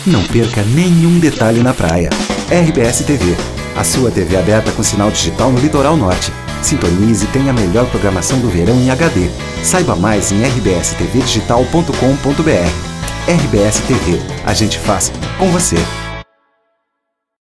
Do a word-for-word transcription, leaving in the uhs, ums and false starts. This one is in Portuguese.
Não perca nenhum detalhe na praia. R B S T V, a sua T V aberta com sinal digital no Litoral Norte. Sintonize e tenha a melhor programação do verão em H D. Saiba mais em r b s t v digital ponto com ponto b r. R B S T V, a gente faz com você.